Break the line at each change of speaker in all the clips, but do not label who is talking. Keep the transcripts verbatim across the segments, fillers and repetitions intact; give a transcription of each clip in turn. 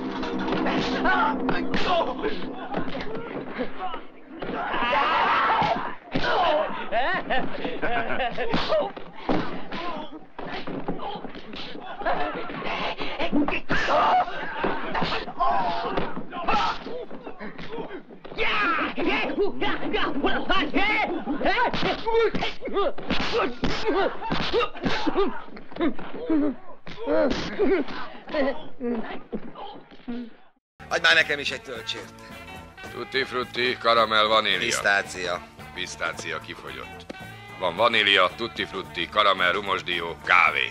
Adj már nekem is egy töltsért.
Tutti frutti, karamell, vanília.
Pisztácia.
Pisztácia kifogyott. Van vanília, tutti frutti, karamell, rumosdió, kávé.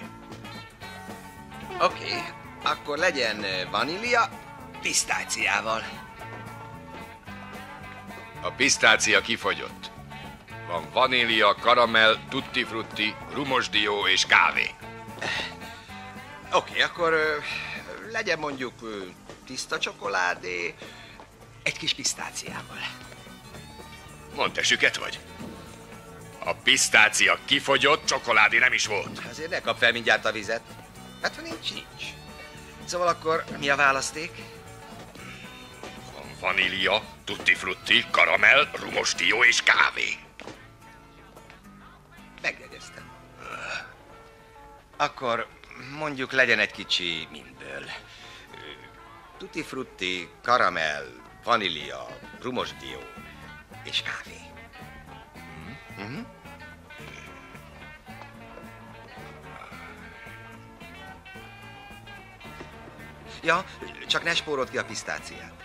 Oké, okay, akkor legyen vanília pisztáciával.
A pisztácia kifogyott. Van vanília, karamell, tutti frutti, rumosdió és kávé.
Oké, okay, akkor uh, legyen mondjuk uh, tiszta csokoládé, egy kis pisztáciával.
Mondd, te süket vagy? A pisztácia kifogyott, csokoládé nem is volt.
Azért ne kap fel mindjárt a vizet. Hát, ha nincs, nincs. Szóval akkor mi a választék?
Van vanília, tutti frutti, karamell, rumosdió és kávé.
Megjegyeztem. Akkor mondjuk legyen egy kicsi mindből. Tutti frutti, karamell, vanília, rumosdió és kávé. Mm-hmm. Ja, csak ne spórold ki a pisztáciát.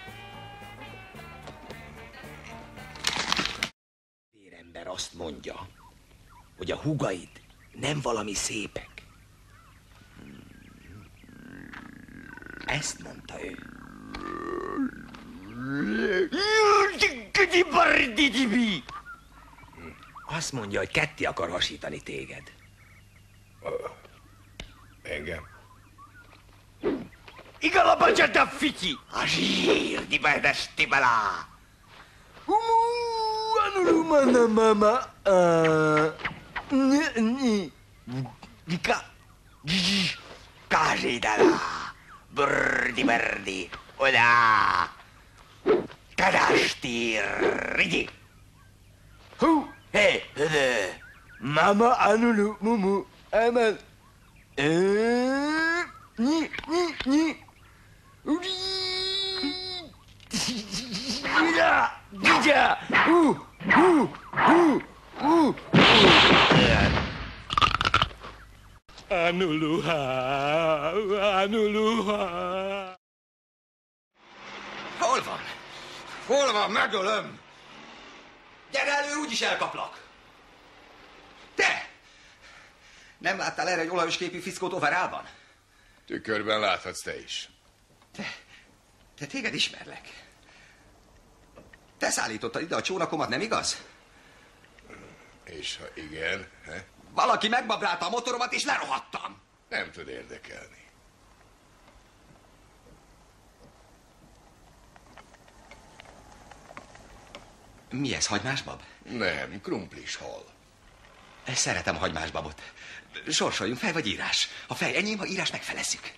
Ember azt mondja, hogy a húgaid nem valami szépek. Ezt mondta ő. Azt mondja, hogy ketté akar hasítani téged.
Engem?
Igalaba csata fiki! A zsír, di bedesti belá! Humu, anulumana mama, ni, dika, kázsidala, brdi berdi, oda, kadástír, rigi. Hú, hé, hé, mama anulu, mumu, amal, ni, ni, ni, uri, Gida, gida, uh, uh, uh, uh. Anuluha, anuluha. Hol van? Hol van? Megölöm! Gyere elő, úgyis elkaplak! Te! Nem láttál erre egy olajos képű fickót overálban?
Tükörben láthatsz te is.
Te, te téged ismerlek. Te szállítottad ide a csónakomat, nem igaz?
És ha igen, he?
Valaki megbabrálta a motoromat, és lerohadtam.
Nem tud érdekelni.
Mi ez, hagymásbab?
Nem, krumplis hal.
Szeretem a hagymásbabot. Sorsoljunk, fej vagy írás. Ha fej enyém, ha írás megfelezzük.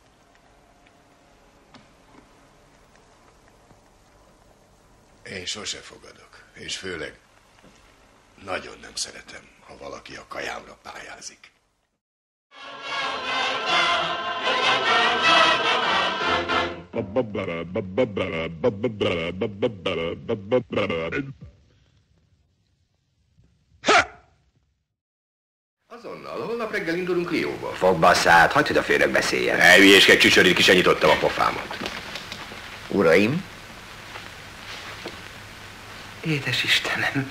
Én sose fogadok, és főleg nagyon nem szeretem, ha valaki a kajámra pályázik. Azonnal, holnap reggel indulunk Rióba.
Fogd be a szád, hagyd, hogy a főnök beszéljen.
Ne hülyéskedj, csücsörít, ki se nyitottam a pofámat.
Uraim,
Édes Istenem!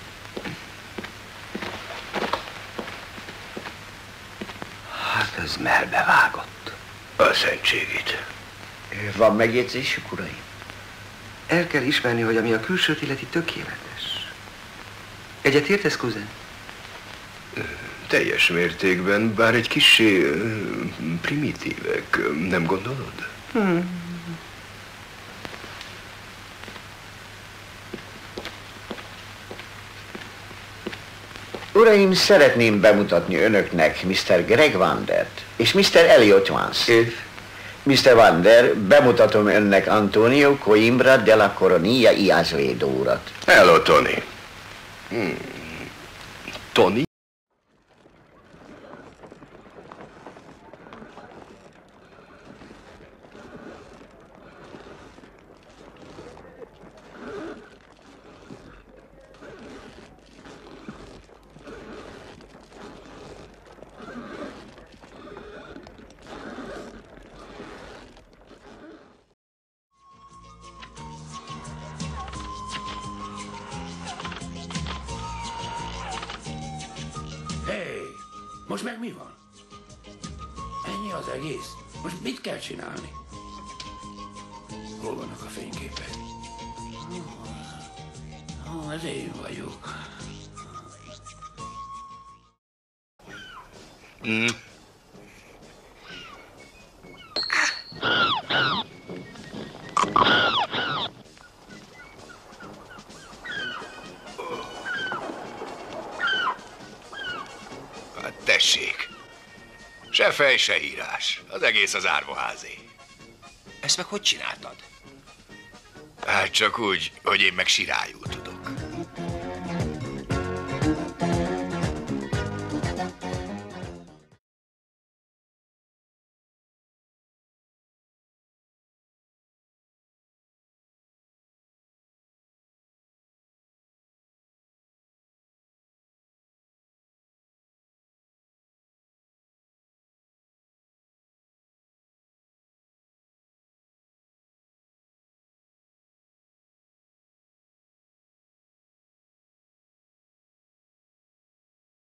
Hát ez melbevágott.
A szentségét.
van megjegyzésük, uraim?
El kell ismerni, hogy ami a külsőt illeti tökéletes. Egyet értesz, kuzen?
Teljes mértékben, bár egy kissé primitívek, nem gondolod?
Hmm.
Uraim, szeretném bemutatni önöknek miszter Greg Vandert és miszter Elliot Vance.
Ők?
miszter Vander, bemutatom önnek Antonio Coimbra de la Coronilla y Azevedo urat.
Hello, Tony. Hmm. Tony?
Hey, most meg mi van? Ennyi az egész? Most mit kell csinálni? Hol vannak a fényképek? Ó, oh, ez én vagyok.
Mm. Hát tessék. Se fej, se írás. Az egész az árvaházé.
Ezt meg hogy csináltad?
Hát csak úgy, hogy én meg sirályul tudom.